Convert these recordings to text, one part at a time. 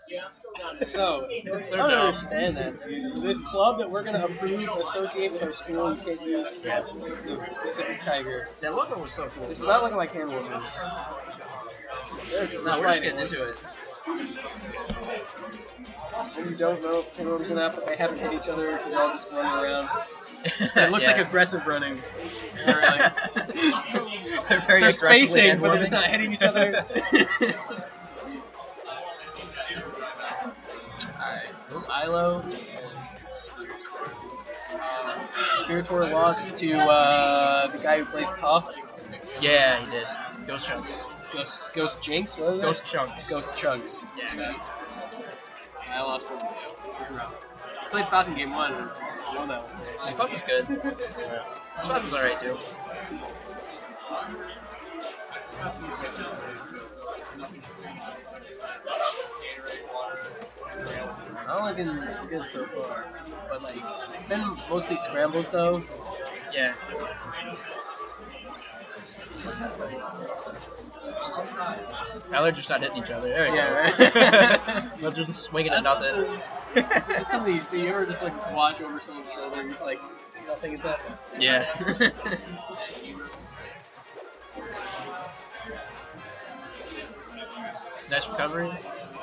So, I don't understand that, dude. This club that we're gonna approve, associate with our school, you can't use the specific tiger. That logo was so cool. This is not looking like hand warmers. No, we're just getting into it. And you don't know if it's hand warmers or not, but they haven't hit each other because they're all just running around. It looks like aggressive running. They're spacing, but they're just not hitting each other. Alright, Silo and Spiritor lost to the guy who plays Puff. Yeah, he did. Ghost Chunks. Ghost Jinx? What was it? Ghost Chunks. Ghost Chunks. Yeah. I lost them too. It was rough. I played Falcon game 1 and I won that one. His Puff was good. His Puff was alright too. It's not looking good so far, but like it's been mostly scrambles though. Yeah. Now they're just not hitting each other. There you go. Right? They're just swinging at nothing. That's something you see. You ever just like watch over someone's shoulder and you're just like, nothing is happening. Yeah. Nice recovery.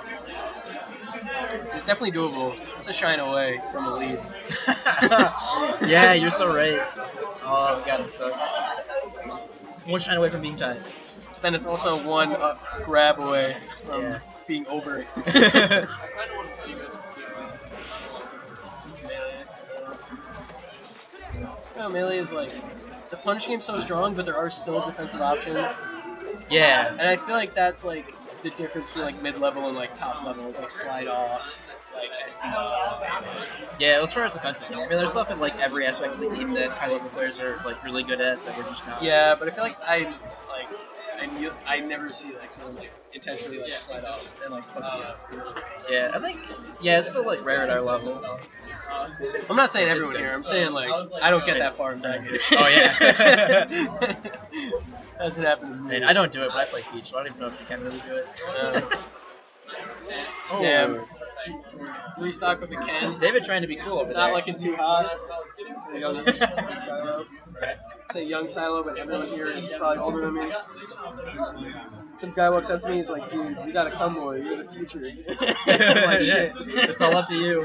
It's definitely doable. It's a shine away from a lead. Yeah, you're so right. Oh god, it sucks. One shine away from being tied. Then it's also one grab away from being over. Melee is like, the punch game's so strong, but there are still defensive options. Yeah. And I feel like that's like the difference between like mid-level and like top levels, like slide offs, like SD. Yeah, as far as defensive, I mean, there's stuff in like every aspect of the game that high level players are like really good at that we're just not. Yeah, but I feel like I never see like someone like intentionally like slide off and like fuck me up. Yeah, I think it's still like rare at our level. I'm not saying everyone here. I'm saying like I don't get that far in bracket. Oh yeah. Doesn't happen to me. Man, I don't do it, but I play Peach, so I don't even know if you can really do it. Oh. Damn. 3 stock with a Ken. David trying to be cool over there. Not looking too hot. Silo. Say young Silo, but everyone here is probably older than me. Some guy walks up to me, he's like, dude, you gotta come more, you're the future. Like, shit. It's all up to you.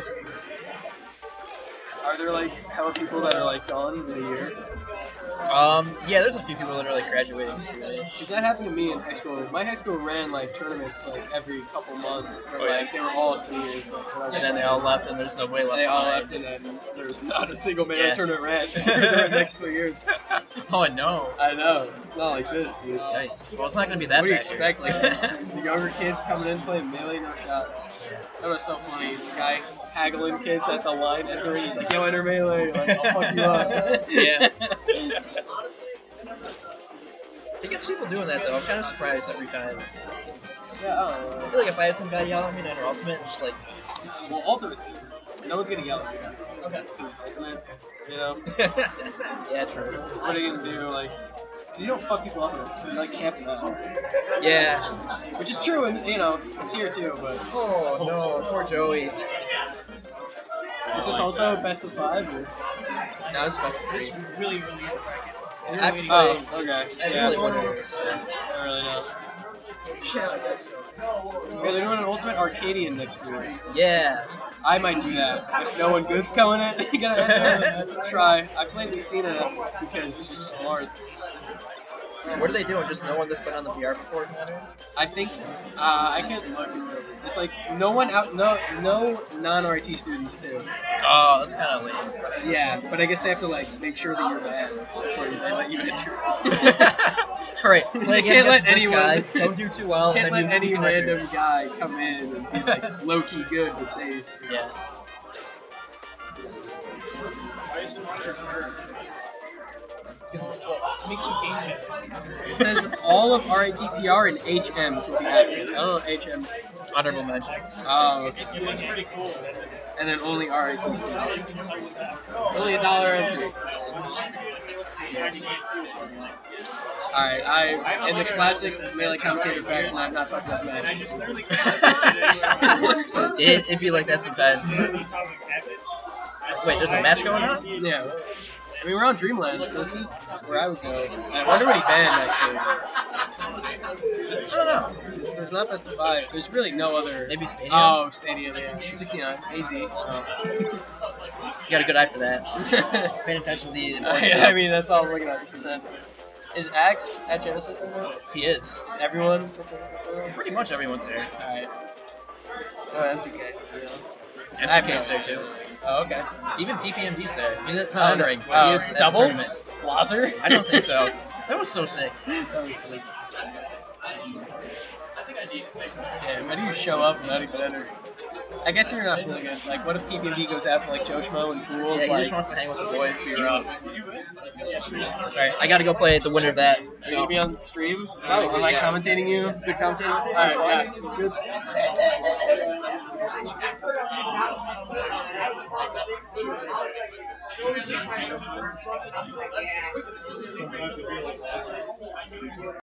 Are there like hella people that are like gone in a year? Yeah, there's a few people that are like graduating soon. Because that happened to me in high school. My high school ran like tournaments like every couple months where like they were all seniors. Like, and then they all left and there's nobody left. They all left and then there was not a single man tournament ran for the next 3 years. Oh no. I know. It's not like this, dude. Nice. Well, it's not gonna be that. What do you expect? Like the younger kids coming in playing Melee, no shot. That was so funny. The guy haggling kids at the line entering. He's like, yo, enter Melee. Like, I'll fuck you up. Yeah. It gets people doing that though. I'm kind of surprised every time. Yeah, I don't know. I feel like if I had some guy yell at me in our ultimate, just like, well, ultimate's different. No one's gonna yell at you. Okay. Because it's ultimate, you know. Yeah, true. What are you gonna do? Like, cause you don't fuck people up. You like camp them out. Yeah. Which is true, and you know, it's here too. But oh no, poor Joey. Is this also best of 5? Or? No, it's best of 3. This really Okay. Yeah. Really wasn't. I don't really know. Yeah, they're doing an Ultimate Arcadian next year. Yeah. I might do that. If no one good's coming in, gonna enter, try. I played Lucina because she's just Marth. What are they doing? Just no one that's been on the VR before? I think I can't look. It's like no one out, no non-RIT students too. Oh, that's kind of lame. Yeah, but I guess they have to like make sure that you're bad before they let you enter. Alright, they can't let anyone. Guy. Don't do too well. Can't and let then any random guy come in and be like low-key good but say. Yeah. It says all of RITPR and HMs will be absent. I don't know HMs. Honorable mentions. Oh. It was pretty cool. And then only RIT students. Only $1 entry. Alright, in the classic Melee commentator fashion, I'm not talking about matches. It'd be like that sometimes. Wait, there's a match going on? Yeah. I mean, we're on Dreamland, so this is where I would go. I wonder what he banned, actually. I don't know. There's not best of 5. There's really no other. Maybe Stadium? Oh, Stadium, yeah. 69. AZ. You got a good eye for that. Paying attention to the Yeah, I mean, that's all I'm looking at, the percents. Is Axe at Genesis right now? He is. Is everyone at Genesis right now? Pretty much everyone's there. Alright. Oh, MGK. MGK's there too. Oh, okay. Even PPMD's there. I mean, that's not unranked, but he was at the doubles? tournament. Lazar? I don't think so. That was so sick. That was sick. Damn, how do you show up and not even enter? I guess you're not feeling good. Like, what if PPMD goes after like Joshmo and Pools? Yeah, he like, just wants to hang with the boys. you're up. Alright, I gotta go play the winner of that. Are you gonna be on stream? Am I commentating you? Good commentating? Alright, yeah, this is good.